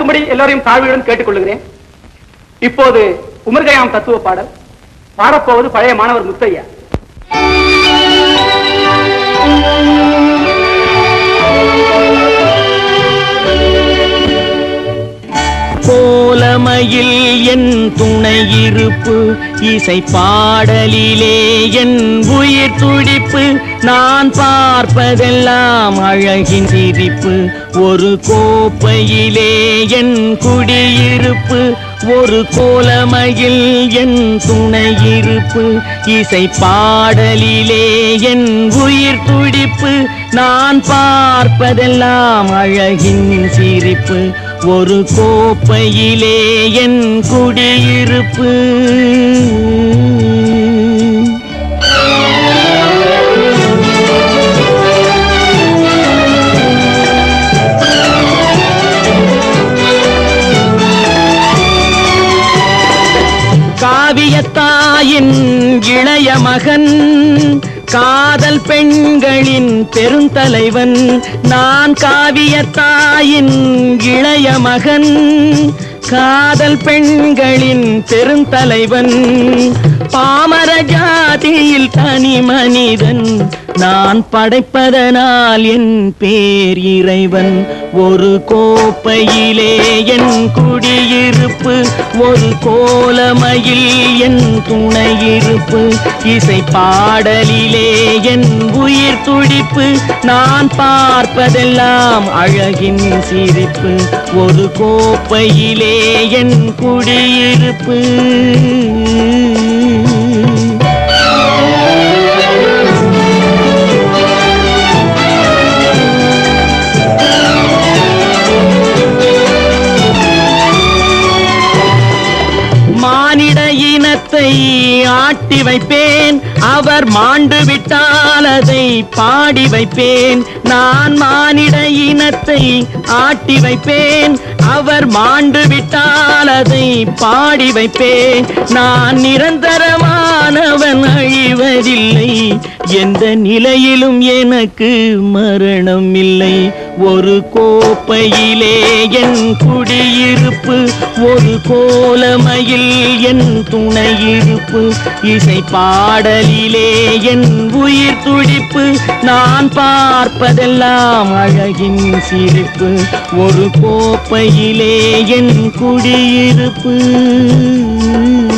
நடக்கும்படி எல்லோரையும் தாழ்வுடன் கேட்டுக்கொள்கிறேன். இப்போது உமர்கயாம் தத்துவ பாடல் பாடப்போவது பழைய மாணவர் முத்தையா. கோலமையில் என் துணை இருப்பு, இசை பாடலிலே என் உயிர் துடிப்பு, நான் பார்ப்பதெல்லாம் அழகின் சிரிப்பு, ஒரு கோப்பையிலே என் குடியிருப்பு, ஒரு கோலமையில் என் துணை இருப்பு, இசை பாடலிலே என் உயிர் துடிப்பு, நான் பார்ப்பதெல்லாம் அழகின் சிரிப்பு, ஒரு கோப்பையிலே என் குடியிருப்பு. காவியத்தாயின் இளைய மகன், காதல் பெண்களின் பெருந்தலைவன், நான் காவியத்தாயின் இளைய மகன், காதல் பெண்களின் பெருந்தலைவன், பாமர ஜாதியில் தனி மனிதன், நான் படைப்பதனால் என் பேர் இறைவன், ஒரு கோப்பையிலே என் குடியிருப்பு, ஒரு கோலமையில் என் துணை இருப்பு, இசை பாடலிலே என் உயிர் துடிப்பு, நான் பார்ப்பதெல்லாம் அழகின் சிரிப்பு, ஒரு கோப்பையிலே என் குடியிருப்பு. மானிட இனத்தை ஆட்டி வைப்பேன், அவர் மாண்டு விட்டால் அதை பாடி வைப்பேன், நான் மானிட இனத்தை ஆட்டி வைப்பேன், அவர் மாண்டு விட்டால் அதை பாடி வைப்பேன், நான் நிரந்தரமானவன் அழிவதில்லை, எந்த நிலையிலும் எனக்கு மரணம் இல்லை, ஒரு கோப்பையிலே என் குடியிருப்பு, ஒரு கோலமையில் என் துணை இருப்பு, இசை பாடலிலே என் உயிர் துடிப்பு, நான் பார்ப்பதெல்லாம் அழகின் சிரிப்பு, ஒரு கோப்பையிலே என் குடியிருப்பு.